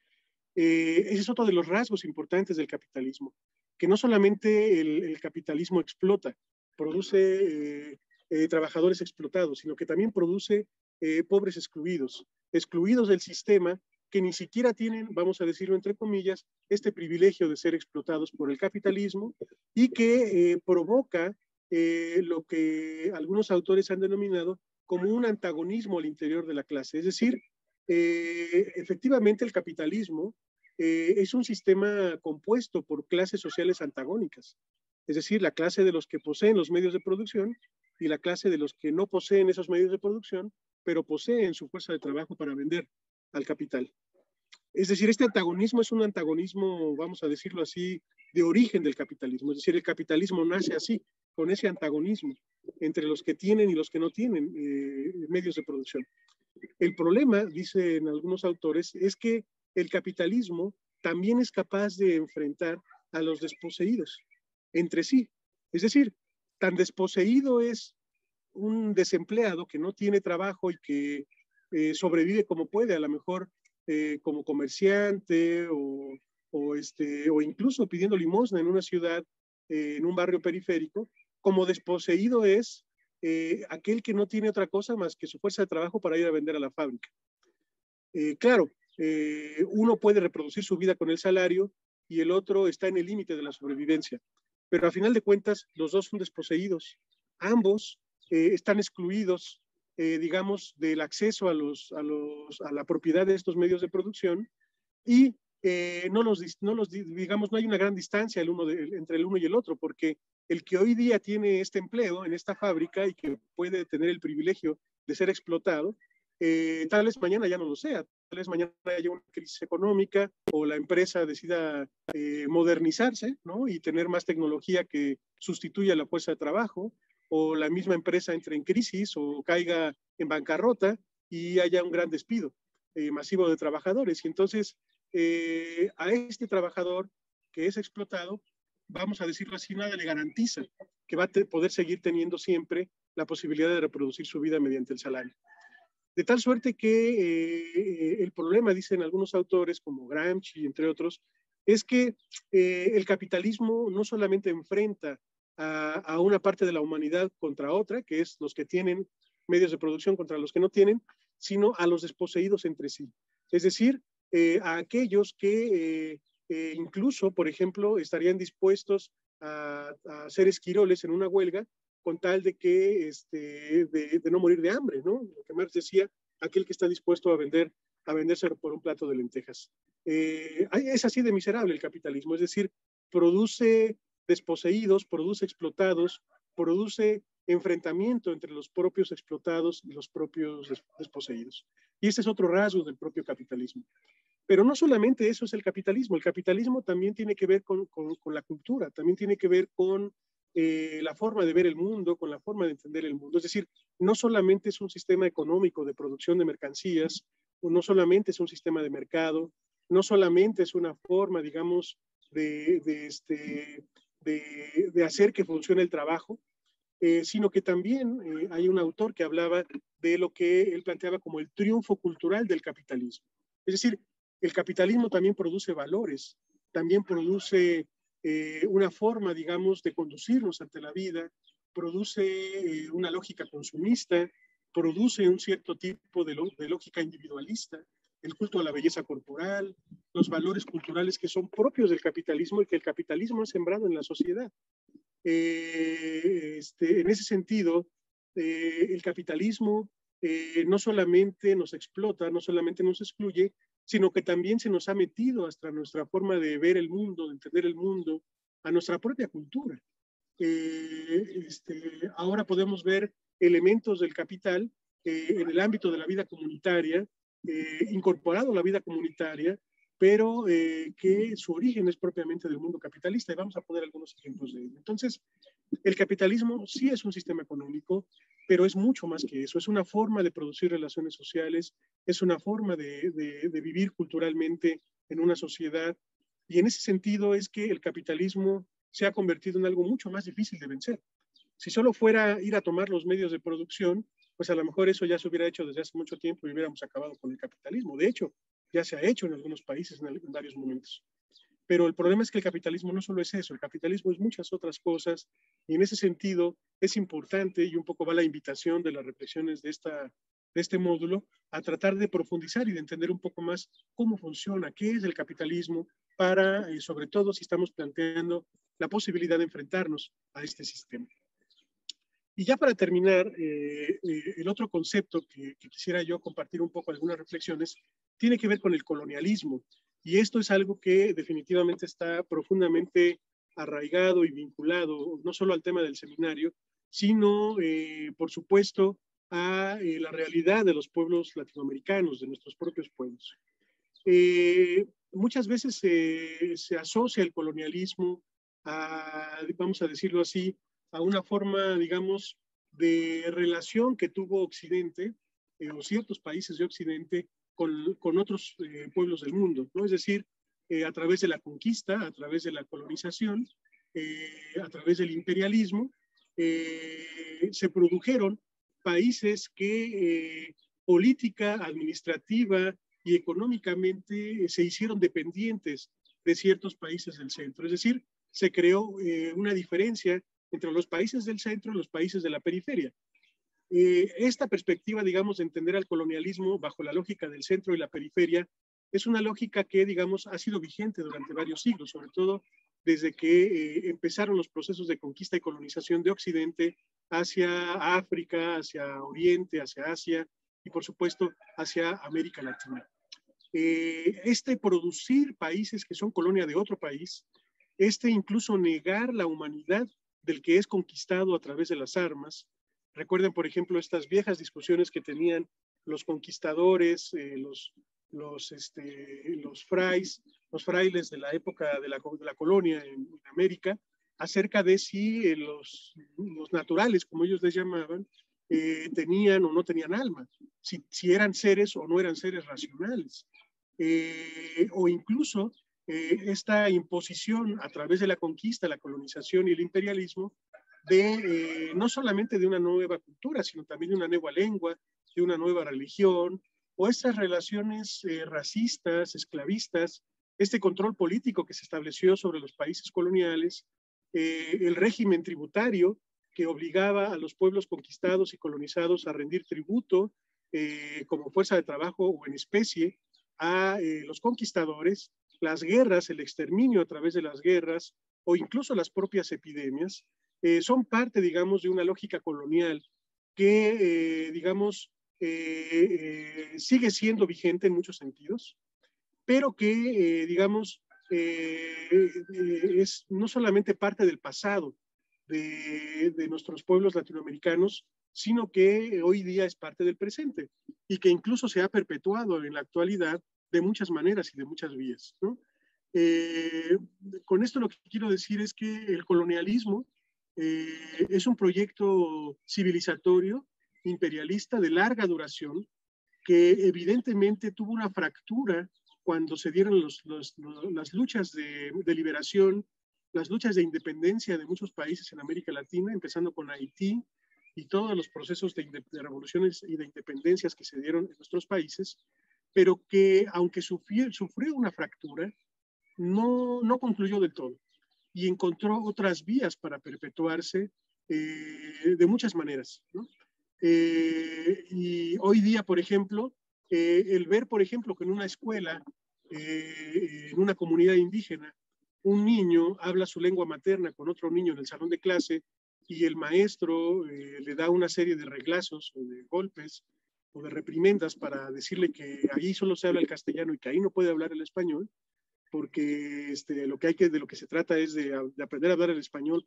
Ese es otro de los rasgos importantes del capitalismo, que no solamente el capitalismo explota, produce trabajadores explotados, sino que también produce pobres excluidos, excluidos del sistema que ni siquiera tienen, vamos a decirlo entre comillas, este privilegio de ser explotados por el capitalismo y que provoca lo que algunos autores han denominado como un antagonismo al interior de la clase. Es decir, efectivamente el capitalismo es un sistema compuesto por clases sociales antagónicas, es decir, la clase de los que poseen los medios de producción y la clase de los que no poseen esos medios de producción, pero poseen su fuerza de trabajo para vender al capital. Es decir, este antagonismo es un antagonismo, vamos a decirlo así, de origen del capitalismo. Es decir, el capitalismo nace así, con ese antagonismo entre los que tienen y los que no tienen medios de producción. El problema, dicen algunos autores, es que el capitalismo también es capaz de enfrentar a los desposeídos entre sí. Es decir, tan desposeído es un desempleado que no tiene trabajo y que sobrevive como puede, a lo mejor como comerciante o incluso pidiendo limosna en una ciudad, en un barrio periférico, como desposeído es aquel que no tiene otra cosa más que su fuerza de trabajo para ir a vender a la fábrica. Claro, uno puede reproducir su vida con el salario y el otro está en el límite de la sobrevivencia, pero a final de cuentas los dos son desposeídos. Ambos están excluidos, digamos, del acceso a la propiedad de estos medios de producción y digamos, no hay una gran distancia entre el uno y el otro, porque el que hoy día tiene este empleo en esta fábrica y que puede tener el privilegio de ser explotado, tal vez mañana ya no lo sea, tal vez mañana haya una crisis económica o la empresa decida modernizarse, ¿no? Y tener más tecnología que sustituya la fuerza de trabajo, o la misma empresa entre en crisis o caiga en bancarrota y haya un gran despido masivo de trabajadores. Y entonces a este trabajador que es explotado, vamos a decirlo así, nada le garantiza que va a poder seguir teniendo siempre la posibilidad de reproducir su vida mediante el salario. De tal suerte que el problema, dicen algunos autores como Gramsci, entre otros, es que el capitalismo no solamente enfrenta a una parte de la humanidad contra otra, que es los que tienen medios de producción contra los que no tienen, sino a los desposeídos entre sí. Es decir, a aquellos que incluso, por ejemplo, estarían dispuestos a ser esquiroles en una huelga con tal de que de no morir de hambre, ¿no? Lo que Marx decía, aquel que está dispuesto a venderse por un plato de lentejas. Es así de miserable el capitalismo, es decir, produce desposeídos, produce explotados, produce enfrentamiento entre los propios explotados y los propios desposeídos. Y ese es otro rasgo del propio capitalismo. Pero no solamente eso es el capitalismo también tiene que ver con la cultura, también tiene que ver con la forma de ver el mundo, con la forma de entender el mundo. Es decir, no solamente es un sistema económico de producción de mercancías, no solamente es un sistema de mercado, no solamente es una forma, digamos, de hacer que funcione el trabajo, sino que también hay un autor que hablaba de lo que él planteaba como el triunfo cultural del capitalismo. Es decir, el capitalismo también produce valores, también produce una forma, digamos, de conducirnos ante la vida, produce una lógica consumista, produce un cierto tipo de lógica individualista, el culto a la belleza corporal, los valores culturales que son propios del capitalismo y que el capitalismo ha sembrado en la sociedad. En ese sentido, el capitalismo no solamente nos explota, no solamente nos excluye, sino que también se nos ha metido hasta nuestra forma de ver el mundo, de entender el mundo, a nuestra propia cultura. Ahora podemos ver elementos del capital en el ámbito de la vida comunitaria, incorporado a la vida comunitaria, pero que su origen es propiamente del mundo capitalista, y vamos a poner algunos ejemplos de ello. Entonces, el capitalismo sí es un sistema económico, pero es mucho más que eso. Es una forma de producir relaciones sociales, es una forma de vivir culturalmente en una sociedad, y en ese sentido es que el capitalismo se ha convertido en algo mucho más difícil de vencer. Si solo fuera ir a tomar los medios de producción, pues a lo mejor eso ya se hubiera hecho desde hace mucho tiempo y hubiéramos acabado con el capitalismo. De hecho, ya se ha hecho en algunos países en varios momentos. Pero el problema es que el capitalismo no solo es eso, el capitalismo es muchas otras cosas, y en ese sentido es importante, y un poco va la invitación de las reflexiones de este módulo, a tratar de profundizar y de entender un poco más cómo funciona, qué es el capitalismo, para, sobre todo si estamos planteando la posibilidad de enfrentarnos a este sistema. Y ya para terminar, el otro concepto que quisiera yo compartir un poco, algunas reflexiones, tiene que ver con el colonialismo. Y esto es algo que definitivamente está profundamente arraigado y vinculado no solo al tema del seminario, sino, por supuesto, a la realidad de los pueblos latinoamericanos, de nuestros propios pueblos. Muchas veces se asocia el colonialismo a, vamos a decirlo así, a una forma, digamos, de relación que tuvo Occidente, o ciertos países de Occidente, con otros pueblos del mundo, ¿no? Es decir, a través de la conquista, a través de la colonización, a través del imperialismo, se produjeron países que política, administrativa y económicamente se hicieron dependientes de ciertos países del centro. Es decir, se creó una diferencia entre los países del centro y los países de la periferia. Esta perspectiva, digamos, de entender al colonialismo bajo la lógica del centro y la periferia, es una lógica que, digamos, ha sido vigente durante varios siglos, sobre todo desde que empezaron los procesos de conquista y colonización de Occidente hacia África, hacia Oriente, hacia Asia y, por supuesto, hacia América Latina. Este producir países que son colonia de otro país, incluso negar la humanidad del que es conquistado a través de las armas. Recuerden, por ejemplo, estas viejas discusiones que tenían los conquistadores, los frailes de la época de la colonia en América, acerca de si los naturales, como ellos les llamaban, tenían o no tenían alma, si eran seres o no eran seres racionales. O incluso esta imposición a través de la conquista, la colonización y el imperialismo de no solamente de una nueva cultura, sino también de una nueva lengua, de una nueva religión, o estas relaciones racistas, esclavistas, este control político que se estableció sobre los países coloniales, el régimen tributario que obligaba a los pueblos conquistados y colonizados a rendir tributo como fuerza de trabajo o en especie a los conquistadores, las guerras, el exterminio a través de las guerras o incluso las propias epidemias, son parte, digamos, de una lógica colonial que, digamos, sigue siendo vigente en muchos sentidos, pero que, digamos, es no solamente parte del pasado de nuestros pueblos latinoamericanos, sino que hoy día es parte del presente y que incluso se ha perpetuado en la actualidad de muchas maneras y de muchas vías, ¿no? Con esto lo que quiero decir es que el colonialismo es un proyecto civilizatorio, imperialista, de larga duración, que evidentemente tuvo una fractura cuando se dieron las luchas de liberación, las luchas de independencia de muchos países en América Latina, empezando con Haití y todos los procesos de revoluciones y de independencias que se dieron en nuestros países, pero que aunque sufrió una fractura, no concluyó del todo y encontró otras vías para perpetuarse de muchas maneras, ¿no? Y hoy día, por ejemplo, el ver, por ejemplo, que en una escuela, en una comunidad indígena, un niño habla su lengua materna con otro niño en el salón de clase y el maestro le da una serie de reglazos o de golpes o de reprimendas para decirle que ahí solo se habla el castellano y que ahí no puede hablar el español, porque de lo que se trata es de aprender a hablar el español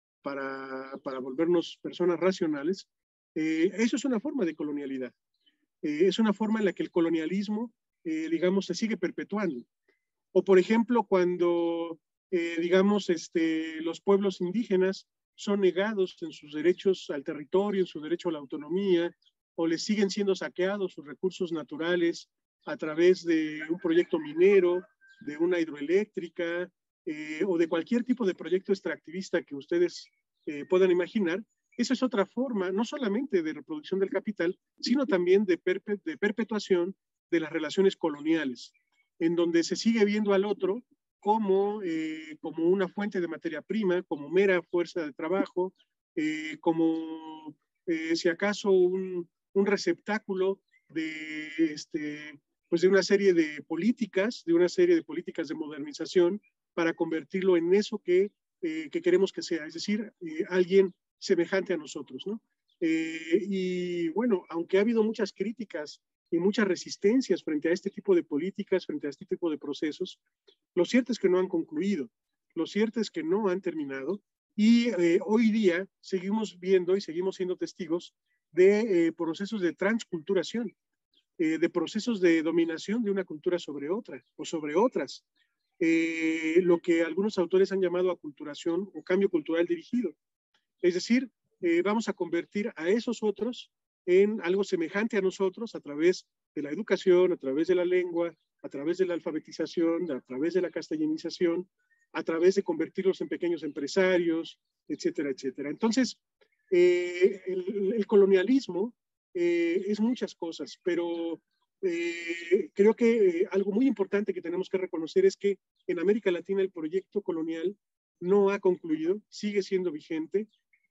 para volvernos personas racionales. Eso es una forma de colonialidad. Es una forma en la que el colonialismo, digamos, se sigue perpetuando. O, por ejemplo, cuando, digamos, los pueblos indígenas son negados en sus derechos al territorio, en su derecho a la autonomía, o les siguen siendo saqueados sus recursos naturales a través de un proyecto minero, de una hidroeléctrica, o de cualquier tipo de proyecto extractivista que ustedes puedan imaginar. Esa es otra forma, no solamente de reproducción del capital, sino también de perpetuación de las relaciones coloniales, en donde se sigue viendo al otro como una fuente de materia prima, como mera fuerza de trabajo, como si acaso un receptáculo de, pues de una serie de políticas, de modernización para convertirlo en eso que queremos que sea, es decir, alguien semejante a nosotros, ¿no? Y bueno, aunque ha habido muchas críticas y muchas resistencias frente a este tipo de políticas, frente a este tipo de procesos, lo cierto es que no han concluido, lo cierto es que no han terminado y hoy día seguimos viendo y seguimos siendo testigos de procesos de transculturación, de procesos de dominación de una cultura sobre otra o sobre otras, lo que algunos autores han llamado aculturación o cambio cultural dirigido. Es decir, vamos a convertir a esos otros en algo semejante a nosotros a través de la educación, a través de la lengua, a través de la alfabetización, a través de la castellanización, a través de convertirlos en pequeños empresarios, etcétera, etcétera. Entonces, el colonialismo es muchas cosas, pero creo que algo muy importante que tenemos que reconocer es que en América Latina el proyecto colonial no ha concluido, sigue siendo vigente,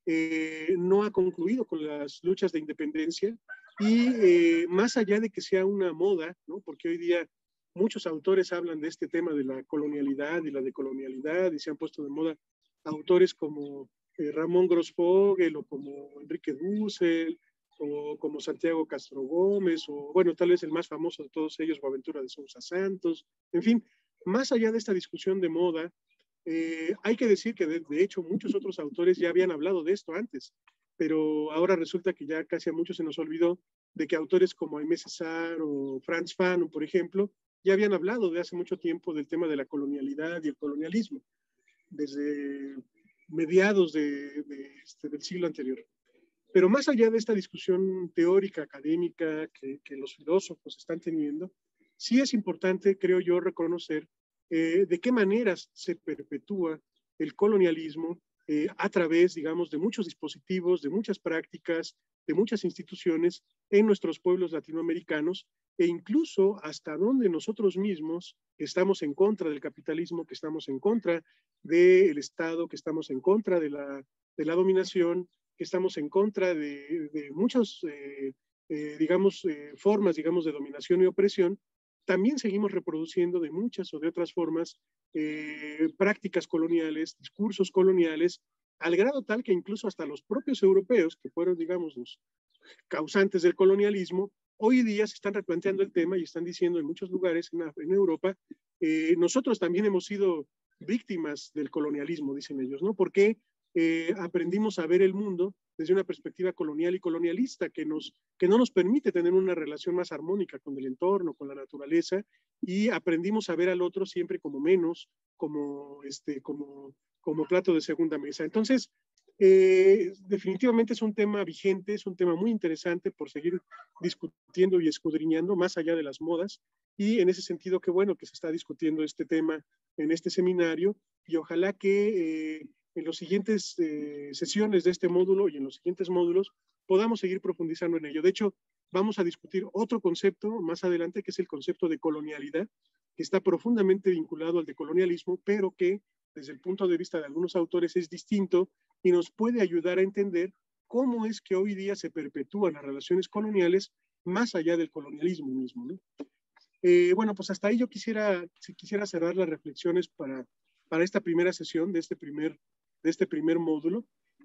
no ha concluido con las luchas de independencia y más allá de que sea una moda, ¿no? Porque hoy día muchos autores hablan de este tema de la colonialidad y la decolonialidad y se han puesto de moda autores como Ramón Grossfogel o como Enrique Dussel o como Santiago Castro Gómez o bueno, tal vez el más famoso de todos ellos, Boaventura de Sousa Santos, en fin, más allá de esta discusión de moda, hay que decir que de hecho muchos otros autores ya habían hablado de esto antes, pero ahora resulta que ya casi a muchos se nos olvidó de que autores como Aimé Césaire o Frantz Fanon, por ejemplo, ya habían hablado de hace mucho tiempo del tema de la colonialidad y el colonialismo, desde mediados del siglo anterior. Pero más allá de esta discusión teórica, académica que los filósofos están teniendo, sí es importante, creo yo, reconocer de qué maneras se perpetúa el colonialismo a través, digamos, de muchos dispositivos, de muchas prácticas, de muchas instituciones en nuestros pueblos latinoamericanos e incluso hasta donde nosotros mismos que estamos en contra del capitalismo, que estamos en contra del Estado, que estamos en contra de la dominación, que estamos en contra de muchas, digamos, formas, digamos, de dominación y opresión, también seguimos reproduciendo de muchas o de otras formas prácticas coloniales, discursos coloniales, al grado tal que incluso hasta los propios europeos, que fueron, digamos, los causantes del colonialismo, hoy día se están replanteando el tema y están diciendo en muchos lugares en Europa, nosotros también hemos sido víctimas del colonialismo, dicen ellos, ¿no? Porque aprendimos a ver el mundo desde una perspectiva colonial y colonialista que no nos permite tener una relación más armónica con el entorno, con la naturaleza, y aprendimos a ver al otro siempre como menos, como plato de segunda mesa. Entonces, definitivamente es un tema vigente, es un tema muy interesante por seguir discutiendo y escudriñando más allá de las modas, y en ese sentido, qué bueno que se está discutiendo este tema en este seminario, y ojalá que en las siguientes sesiones de este módulo y en los siguientes módulos podamos seguir profundizando en ello. De hecho, vamos a discutir otro concepto más adelante, que es el concepto de colonialidad, que está profundamente vinculado al decolonialismo, pero que desde el punto de vista de algunos autores es distinto y nos puede ayudar a entender cómo es que hoy día se perpetúan las relaciones coloniales más allá del colonialismo mismo, ¿no? Bueno, pues hasta ahí yo quisiera cerrar las reflexiones para esta primera sesión de este primer módulo.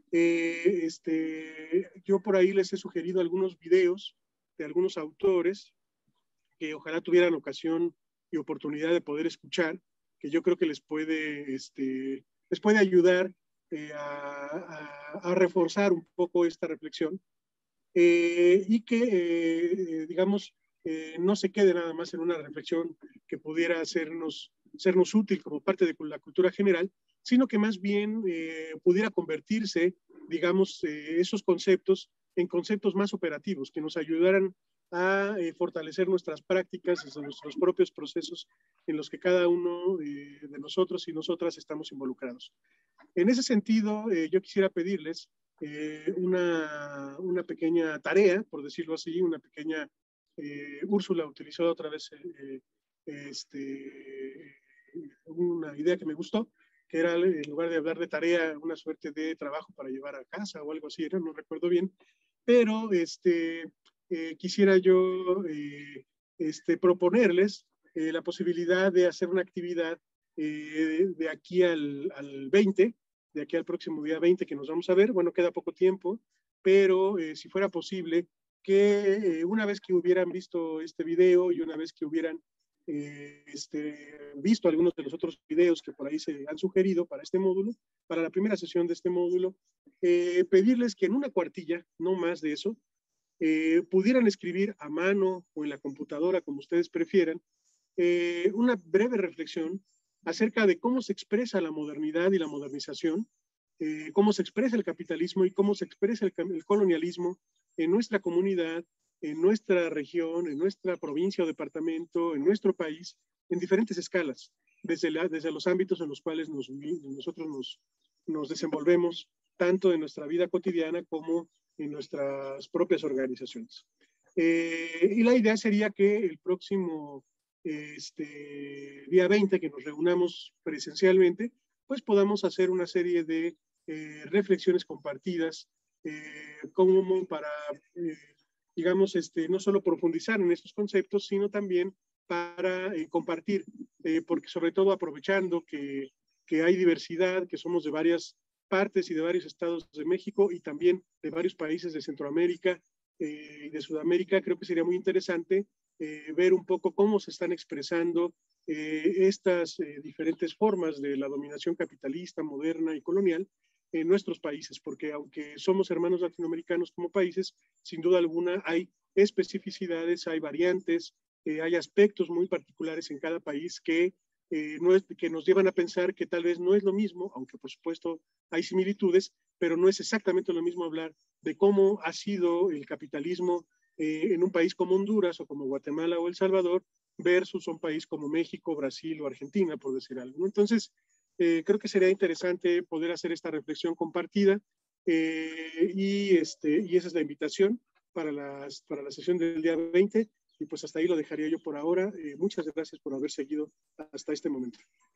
Yo por ahí les he sugerido algunos videos de algunos autores que ojalá tuvieran ocasión y oportunidad de poder escuchar, que yo creo que les puede ayudar a reforzar un poco esta reflexión. y que, digamos, no se quede nada más en una reflexión que pudiera sernos útil como parte de la cultura general, sino que más bien pudiera convertirse, digamos, esos conceptos en conceptos más operativos, que nos ayudaran a fortalecer nuestras prácticas desde nuestros propios procesos en los que cada uno de nosotros y nosotras estamos involucrados. En ese sentido, yo quisiera pedirles una pequeña tarea, por decirlo así, una pequeña, Úrsula utilizó otra vez una idea que me gustó, que era, en lugar de hablar de tarea, una suerte de trabajo para llevar a casa o algo así, era, no recuerdo bien, pero quisiera yo proponerles la posibilidad de hacer una actividad de aquí al 20, de aquí al próximo día 20 que nos vamos a ver. Bueno, queda poco tiempo, pero si fuera posible que una vez que hubieran visto este video y una vez que hubieran visto algunos de los otros videos que por ahí se han sugerido para este módulo, para la primera sesión de este módulo, pedirles que en una cuartilla, no más de eso, pudieran escribir a mano o en la computadora, como ustedes prefieran, una breve reflexión acerca de cómo se expresa la modernidad y la modernización, cómo se expresa el capitalismo y cómo se expresa el colonialismo en nuestra comunidad, en nuestra región, en nuestra provincia o departamento, en nuestro país, en diferentes escalas, desde los ámbitos en los cuales nosotros nos desenvolvemos, tanto en nuestra vida cotidiana como en nuestras propias organizaciones. Y la idea sería que el próximo día 20, que nos reunamos presencialmente, pues podamos hacer una serie de reflexiones compartidas, como para, digamos, no solo profundizar en estos conceptos, sino también para compartir, porque sobre todo aprovechando que hay diversidad, que somos de varias partes y de varios estados de México y también de varios países de Centroamérica y de Sudamérica, creo que sería muy interesante ver un poco cómo se están expresando estas diferentes formas de la dominación capitalista, moderna y colonial en nuestros países, porque aunque somos hermanos latinoamericanos como países, sin duda alguna hay especificidades, hay variantes, hay aspectos muy particulares en cada país que que nos llevan a pensar que tal vez no es lo mismo, aunque por supuesto hay similitudes, pero no es exactamente lo mismo hablar de cómo ha sido el capitalismo en un país como Honduras o como Guatemala o El Salvador versus un país como México, Brasil o Argentina, por decir algo, ¿no? Entonces, creo que sería interesante poder hacer esta reflexión compartida y esa es la invitación para la sesión del día 20 y pues hasta ahí lo dejaría yo por ahora. Muchas gracias por haber seguido hasta este momento.